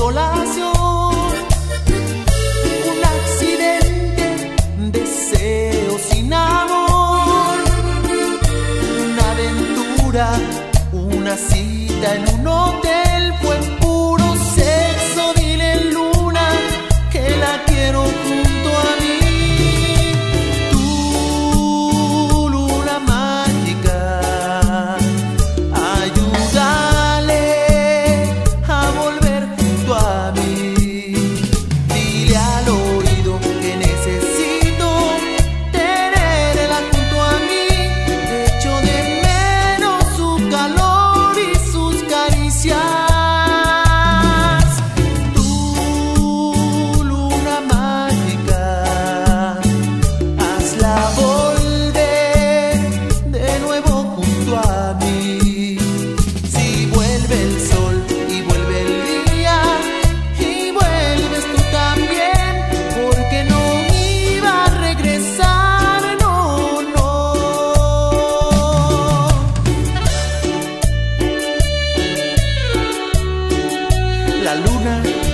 desolación, un accidente, deseo sin amor, una aventura, una cita en un hotel, fue puro sexo, dile luna que la quiero junto a mí. Tu luna mágica, ayúdale a volver junto a mí. Dile al oído que necesito tenerla junto a mí. Echo de menos su calor y sus caricias. Tu luna mágica, hazla volver de nuevo junto a mí. Si vuelve el sol y vuelve el día y vuelves tú también, porque no iba a regresar, no, no. La luna